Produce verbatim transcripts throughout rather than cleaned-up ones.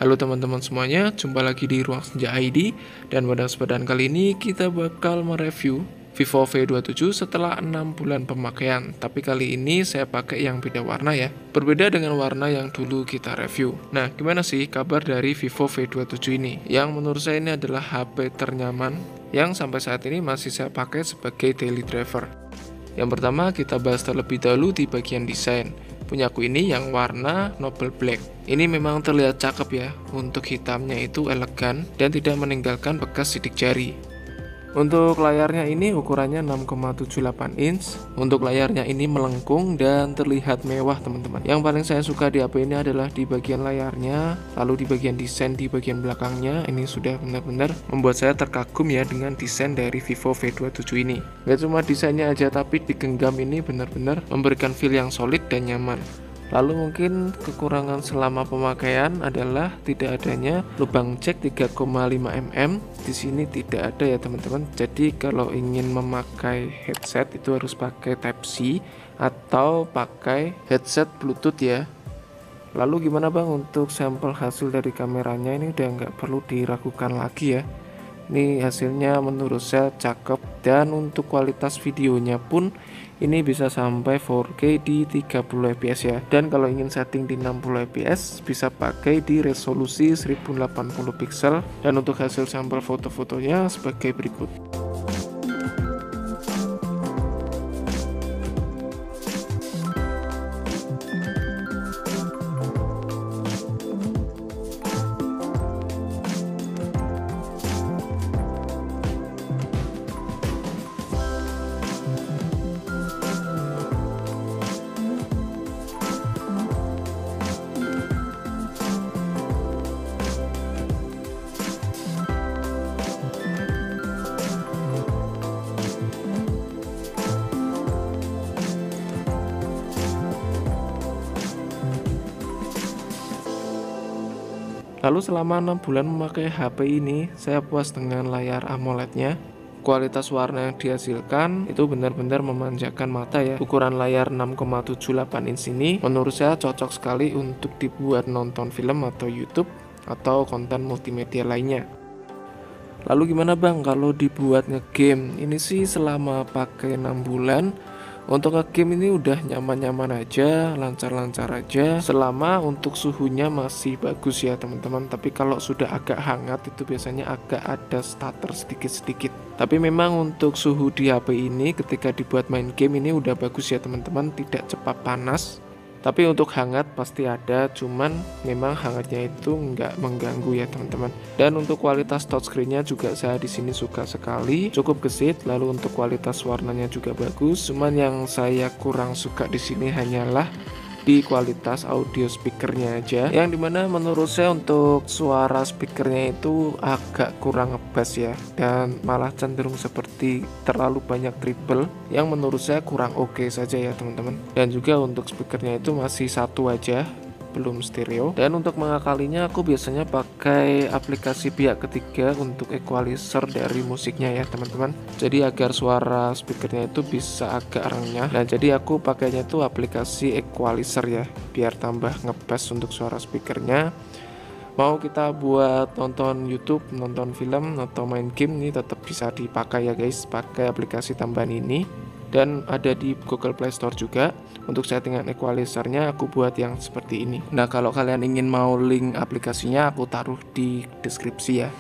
Halo teman-teman semuanya, jumpa lagi di Ruang Senja I D. Dan pada kesempatan kali ini kita bakal mereview Vivo V dua puluh tujuh setelah enam bulan pemakaian. Tapi kali ini saya pakai yang beda warna ya, berbeda dengan warna yang dulu kita review. Nah, gimana sih kabar dari Vivo V dua puluh tujuh ini? Yang menurut saya ini adalah H P ternyaman yang sampai saat ini masih saya pakai sebagai daily driver. Yang pertama kita bahas terlebih dahulu di bagian desain. Punyaku ini yang warna Noble Black. Ini memang terlihat cakep ya, untuk hitamnya itu elegan dan tidak meninggalkan bekas sidik jari. Untuk layarnya ini ukurannya enam koma tujuh delapan inch. Untuk layarnya ini melengkung dan terlihat mewah teman-teman. Yang paling saya suka di H P ini adalah di bagian layarnya, lalu di bagian desain di bagian belakangnya. Ini sudah benar-benar membuat saya terkagum ya dengan desain dari Vivo V dua puluh tujuh ini. Gak cuma desainnya aja, tapi digenggam ini benar-benar memberikan feel yang solid dan nyaman. Lalu mungkin kekurangan selama pemakaian adalah tidak adanya lubang jack tiga koma lima milimeter. Di sini tidak ada ya teman-teman. Jadi kalau ingin memakai headset itu harus pakai Type C atau pakai headset Bluetooth ya. Lalu gimana bang untuk sampel hasil dari kameranya? Ini udah nggak perlu diragukan lagi ya. Ini hasilnya menurut saya cakep, dan untuk kualitas videonya pun ini bisa sampai empat K di tiga puluh F P S ya. Dan kalau ingin setting di enam puluh F P S bisa pakai di resolusi seribu delapan puluh pixel. Dan untuk hasil sampel foto-fotonya sebagai berikut. Lalu selama enam bulan memakai H P ini, saya puas dengan layar AMOLED-nya. Kualitas warna yang dihasilkan itu benar-benar memanjakan mata ya. Ukuran layar enam koma tujuh delapan inch ini menurut saya cocok sekali untuk dibuat nonton film atau YouTube atau konten multimedia lainnya. Lalu gimana bang kalau dibuat ngegame? Ini sih selama pakai enam bulan untuk ngegame ini udah nyaman-nyaman aja, lancar-lancar aja, selama untuk suhunya masih bagus ya teman-teman. Tapi kalau sudah agak hangat itu biasanya agak ada stutter sedikit-sedikit. Tapi memang untuk suhu di H P ini ketika dibuat main game ini udah bagus ya teman-teman, tidak cepat panas. Tapi untuk hangat pasti ada, cuman memang hangatnya itu nggak mengganggu ya teman-teman. Dan untuk kualitas touchscreen-nya juga saya di sini suka sekali, cukup gesit. Lalu untuk kualitas warnanya juga bagus. Cuman yang saya kurang suka di sini hanyalah di kualitas audio speakernya aja, yang dimana menurut saya untuk suara speakernya itu agak kurang ngebass ya, dan malah cenderung seperti terlalu banyak treble yang menurut saya kurang oke okay saja ya teman-teman. Dan juga untuk speakernya itu masih satu aja, belum stereo. Dan untuk mengakalinya aku biasanya pakai aplikasi pihak ketiga untuk equalizer dari musiknya ya teman-teman. Jadi agar suara speakernya itu bisa agak renyah. Nah jadi aku pakainya itu aplikasi equalizer ya, biar tambah ngebass untuk suara speakernya. Mau kita buat nonton YouTube, nonton film, atau main game, ini tetap bisa dipakai ya guys, pakai aplikasi tambahan ini. Dan ada di Google Play Store juga. Untuk settingan equalizernya aku buat yang seperti ini. Nah kalau kalian ingin mau link aplikasinya aku taruh di deskripsi ya.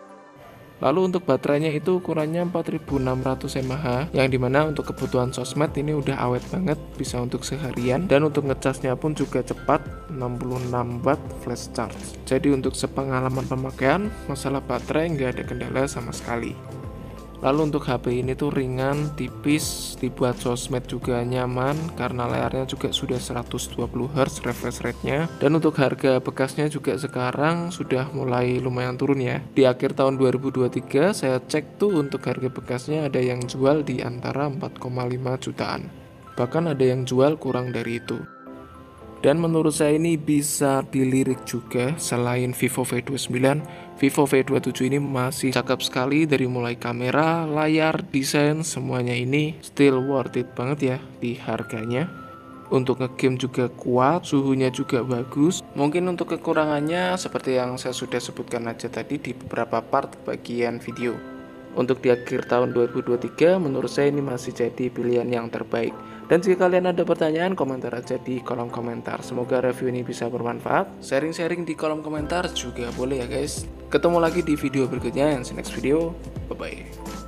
Lalu untuk baterainya itu ukurannya empat ribu enam ratus mAh, yang dimana untuk kebutuhan sosmed ini udah awet banget, bisa untuk seharian. Dan untuk ngecasnya pun juga cepat, enam puluh enam watt flash charge. Jadi untuk sepengalaman pemakaian, masalah baterai nggak ada kendala sama sekali. Lalu untuk H P ini tuh ringan, tipis, dibuat sosmed juga nyaman karena layarnya juga sudah seratus dua puluh hertz refresh rate-nya. Dan untuk harga bekasnya juga sekarang sudah mulai lumayan turun ya. Di akhir tahun dua ribu dua puluh tiga saya cek tuh untuk harga bekasnya ada yang jual di antara empat koma lima jutaan. Bahkan ada yang jual kurang dari itu. Dan menurut saya ini bisa dilirik juga. Selain Vivo V dua puluh sembilan, Vivo V dua puluh tujuh ini masih cakep sekali, dari mulai kamera, layar, desain, semuanya ini still worth it banget ya di harganya. Untuk ngegame juga kuat, suhunya juga bagus. Mungkin untuk kekurangannya seperti yang saya sudah sebutkan aja tadi di beberapa part bagian video. Untuk di akhir tahun dua ribu dua puluh tiga menurut saya ini masih jadi pilihan yang terbaik. Dan jika kalian ada pertanyaan, komentar aja di kolom komentar. Semoga review ini bisa bermanfaat. Sharing-sharing di kolom komentar juga boleh ya guys. Ketemu lagi di video berikutnya, yang next video. Bye bye.